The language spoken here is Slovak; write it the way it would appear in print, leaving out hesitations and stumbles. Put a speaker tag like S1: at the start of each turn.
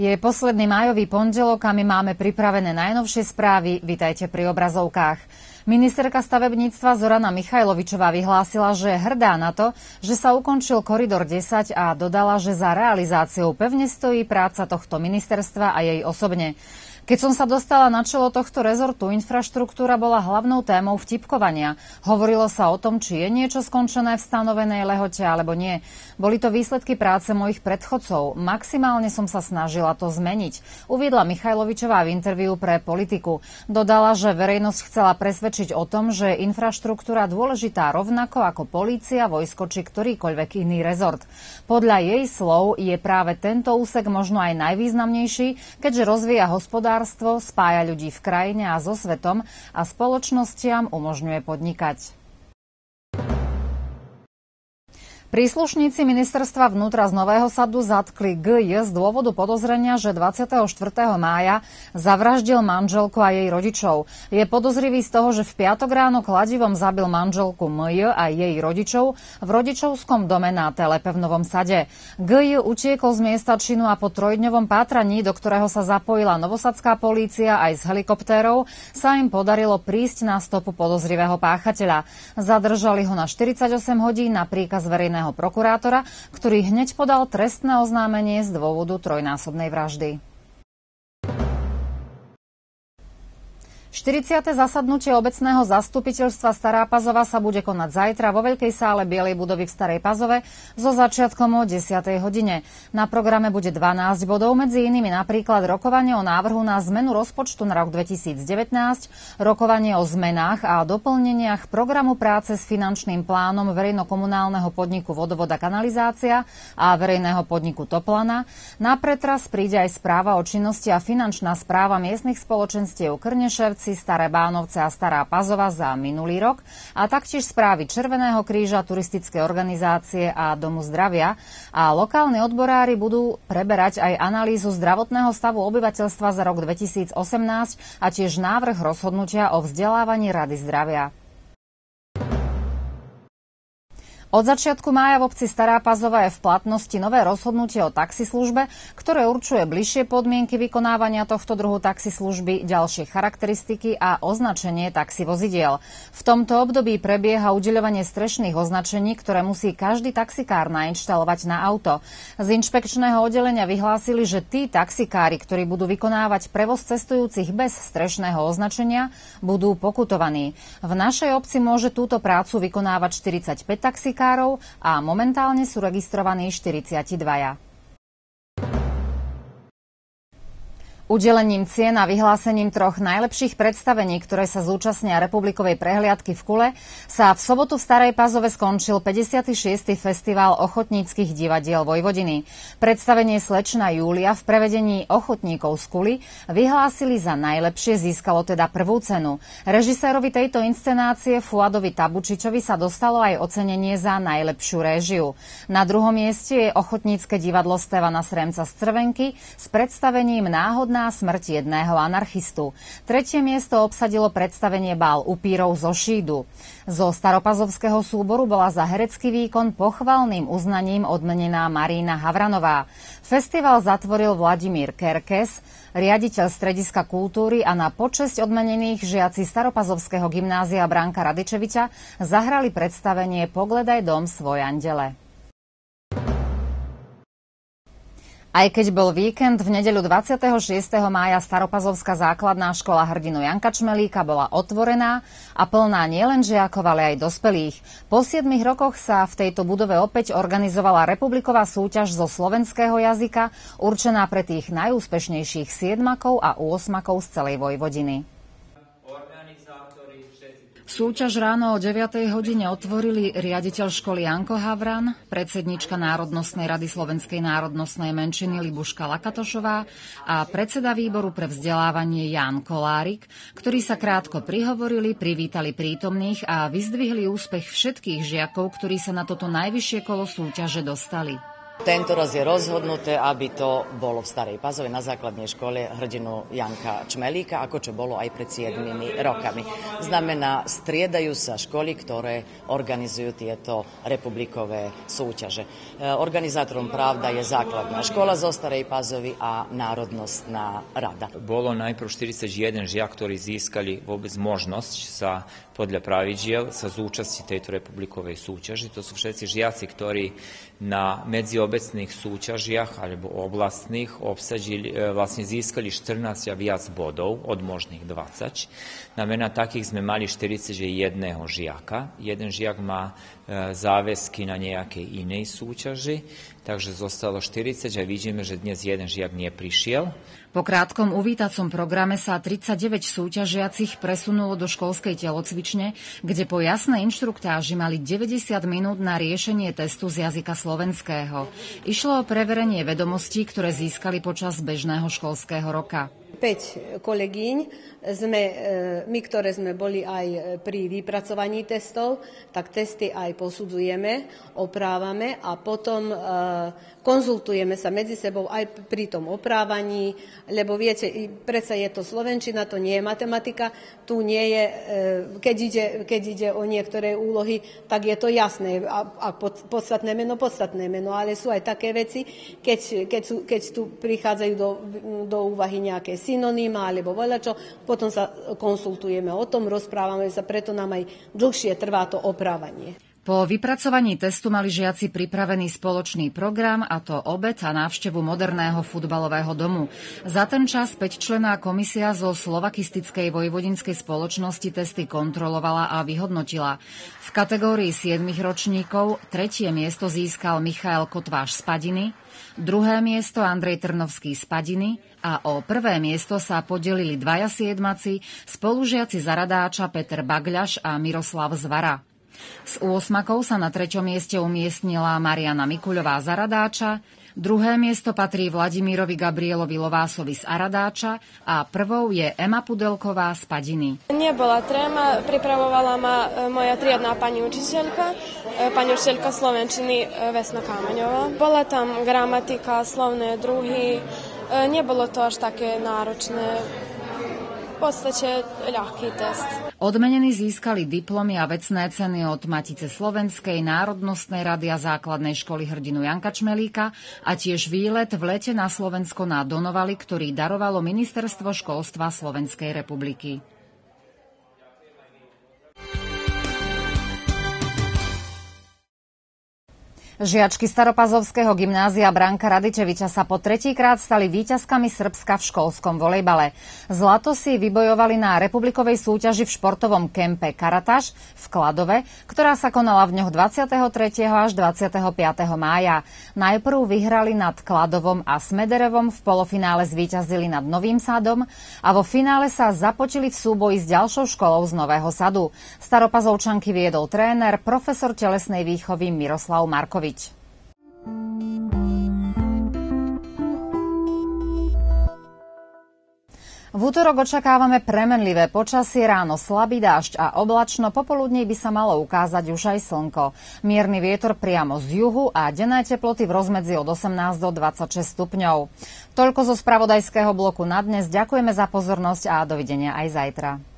S1: Je posledný májový pondelok a my máme pripravené najnovšie správy. Vitajte pri obrazovkách. Ministerka stavebníctva Zorana Michajlovičová vyhlásila, že je hrdá na to, že sa ukončil koridor 10 a dodala, že za realizáciou pevne stojí práca tohto ministerstva a jej osobne. Keď som sa dostala na čelo tohto rezortu, infraštruktúra bola hlavnou témou vtipkovania. Hovorilo sa o tom, či je niečo skončené v stanovenej lehote alebo nie. Boli to výsledky práce mojich predchodcov. Maximálne som sa snažila to zmeniť, uviedla Michajlovičová v interviu pre Politiku. Dodala, že verejnosť chcela presvedčiť o tom, že je infraštruktúra dôležitá rovnako ako polícia, vojsko či ktorýkoľvek iný rezort. Podľa jej slov je práve tento úsek možno aj najvýznamnejší, keďže rozvíja hospodárstvo, spája ľudí v krajine a so svetom a spoločnostiam umožňuje podnikať. Príslušníci ministerstva vnútra z Nového Sadu zatkli G.J. z dôvodu podozrenia, že 24. mája zavraždil manželku a jej rodičov. Je podozrivý z toho, že v piatok ráno kladivom zabil manželku M.J. a jej rodičov v rodičovskom dome na Telepe v Novom Sade. G.J. utiekol z miesta činu a po trojdňovom pátraní, do ktorého sa zapojila novosadská polícia aj s helikoptérov, sa im podarilo prísť na stopu podozrivého páchateľa. Zadržali ho na 48 hodín na príkaz verejného prokurátora, ktorý hneď podal trestné oznámenie z dôvodu trojnásobnej vraždy. 40. zasadnutie obecného zastupiteľstva Stará Pazova sa bude konať zajtra vo veľkej sále Bielej budovy v Starej Pazove so začiatkom o 10. hodine. Na programe bude 12 bodov, medzi inými napríklad rokovanie o návrhu na zmenu rozpočtu na rok 2019, rokovanie o zmenách a doplneniach programu práce s finančným plánom verejnokomunálneho podniku Vodovod a kanalizácia a verejného podniku Toplana. Na pretras príde aj správa o činnosti a finančná správa miestnych spoločenstiev Krneševci, Staré Bánovce a Stará Pazova za minulý rok a taktiež správy Červeného kríža, turistické organizácie a Domu zdravia. A lokálni odborári budú preberať aj analýzu zdravotného stavu obyvateľstva za rok 2018 a tiež návrh rozhodnutia o vzdelávaní Rady zdravia. Od začiatku mája v obci Stará Pazova je v platnosti nové rozhodnutie o taxislužbe, ktoré určuje bližšie podmienky vykonávania tohto druhu taxislužby, ďalšie charakteristiky a označenie taxivozidiel. V tomto období prebieha udeľovanie strešných označení, ktoré musí každý taxikár nainštalovať na auto. Z inšpekčného oddelenia vyhlásili, že tí taxikári, ktorí budú vykonávať prevoz cestujúcich bez strešného označenia, budú pokutovaní. V našej obci môže túto prácu vykonávať 45 taxikárov a momentálne sú registrovaní 42. Udelením cien a vyhlásením troch najlepších predstavení, ktoré sa zúčastnia republikovej prehliadky v Kule, sa v sobotu v Starej Pazove skončil 56. festival ochotníckych divadiel Vojvodiny. Predstavenie Slečna Júlia v prevedení ochotníkov z Kuly vyhlásili za najlepšie, získalo teda prvú cenu. Režisérovi tejto inscenácie Fuadovi Tabučičovi sa dostalo aj ocenenie za najlepšiu réžiu. Na druhom mieste je ochotnícke divadlo Stevana Sremca z Crvenky s predstavením Náhodná smrť jedného anarchistu. Tretie miesto obsadilo predstavenie Bál upírov zo Šídu. Zo staropazovského súboru bola za herecký výkon pochvalným uznaním odmenená Marína Havranová. Festival zatvoril Vladimír Kerkes, riaditeľ Strediska kultúry, a na počesť odmenených žiaci staropazovského gymnázia Branka Radičeviča zahrali predstavenie Pogledaj dom svoj andele. Aj keď bol víkend, v nedeľu 26. mája staropazovská základná škola hrdinu Janka Čmelíka bola otvorená a plná nielen žiakov, ale aj dospelých. Po 7 rokoch sa v tejto budove opäť organizovala republiková súťaž zo slovenského jazyka, určená pre tých najúspešnejších 7-makov a 8-makov z celej Vojvodiny. Súťaž ráno o 9. hodine otvorili riaditeľ školy Janko Havran, predsednička Národnostnej rady Slovenskej národnostnej menšiny Libuška Lakatošová a predseda výboru pre vzdelávanie Ján Kolárik, ktorí sa krátko prihovorili, privítali prítomných a vyzdvihli úspech všetkých žiakov, ktorí sa na toto najvyššie kolo súťaže dostali.
S2: Tento raz je rozhodnuté, aby to bolo v Starej Pazove na základnej škole Hrdinu Janka Čmelíka, ako čo bolo aj pred 7 rokami. Znamená, striedajú sa školy, ktoré organizujú tieto republikové súťaže. Organizátorom Pravda je základná škola zo Starej Pazovy a Národnostná rada.
S3: Bolo najprv 41 žiak, ktorí získali vôbec možnosť sa podľa pravidiel sa zúčastniť tejto republikovej súťaži. To sú všetci žiaci, ktorí na medziobecných súťažiach alebo oblastných vlastne získali 14 a viac bodov od možných 20. Znamená, takých sme mali 41 žiaka. Jeden žiak má záväzky na nejakej inej súťaži, takže zostalo 40 a vidíme, že dnes jeden žiak neprišiel.
S1: Po krátkom uvítacom programe sa 39 súťažiacich presunulo do školskej telocvične, kde po jasnej inštruktáži mali 90 minút na riešenie testu z jazyka slovenského. Išlo o preverenie vedomostí, ktoré získali počas bežného školského roka.
S4: 5 kolegyň my, ktoré sme boli aj pri vypracovaní testov, tak testy aj posudzujeme, oprávame a potom konzultujeme sa medzi sebou aj pri tom oprávaní, lebo viete, predsa je to slovenčina, to nie je matematika, tu nie je, keď ide o niektoré úlohy, tak je to jasné, a podstatné meno, ale sú aj také veci, keď tu prichádzajú do úvahy nejaké synonymá alebo voľačo, potom sa konsultujeme o tom, rozprávame sa, preto nám aj dlhšie trvá to oprávanie.
S1: Po vypracovaní testu mali žiaci pripravený spoločný program, a to obed a návštevu moderného futbalového domu. Za ten čas 5-členná komisia zo Slovakistickej vojvodinskej spoločnosti testy kontrolovala a vyhodnotila. V kategórii 7 ročníkov 3. miesto získal Michael Kotváš z Padiny, 2. miesto Andrej Trnovský z Padiny a o 1. miesto sa podelili 2 siedmaci, spolužiaci Zaradáča Peter Bagľaš a Miroslav Zvara. S 8 sa na 3. mieste umiestnila Mariana Mikuľová z Aradáča, 2. miesto patrí Vladimírovi Gabrielovi Lovásovi z Aradáča a 1. je Ema Pudelková z Padiny.
S5: Nebola tréma, pripravovala ma moja triadná pani učiteľka slovenčiny Vesna Kámeňová. Bola tam gramatika, slovné druhy, nebolo to až také náročné. V podstate ľahký test.
S1: Odmenení získali diplomy a vecné ceny od Matice Slovenskej, Národnostnej rady a základnej školy Hrdinu Janka Čmelíka a tiež výlet v lete na Slovensko na Donovali, ktorý darovalo Ministerstvo školstva Slovenskej republiky. Žiačky Staropazovského gymnázia Branka Radičeviča sa po 3-krát stali víťazkami Srbska v školskom volejbale. Zlato si vybojovali na republikovej súťaži v športovom kempe Karataš v Kladove, ktorá sa konala v dňoch 23. až 25. mája. Najprv vyhrali nad Kladovom a Smederevom, v polofinále zvíťazili nad Novým Sadom a vo finále sa započili v súboji s ďalšou školou z Nového Sadu. Staropazovčanky viedol tréner, profesor telesnej výchovy Miroslav Markovič. V útorok očakávame premenlivé počasie, ráno slabý dážď a oblačno, popoludní by sa malo ukázať už aj slnko. Mierny vietor priamo z juhu a denné teploty v rozmedzi od 18 do 26 stupňov. Toľko zo spravodajského bloku na dnes. Ďakujeme za pozornosť a dovidenia aj zajtra.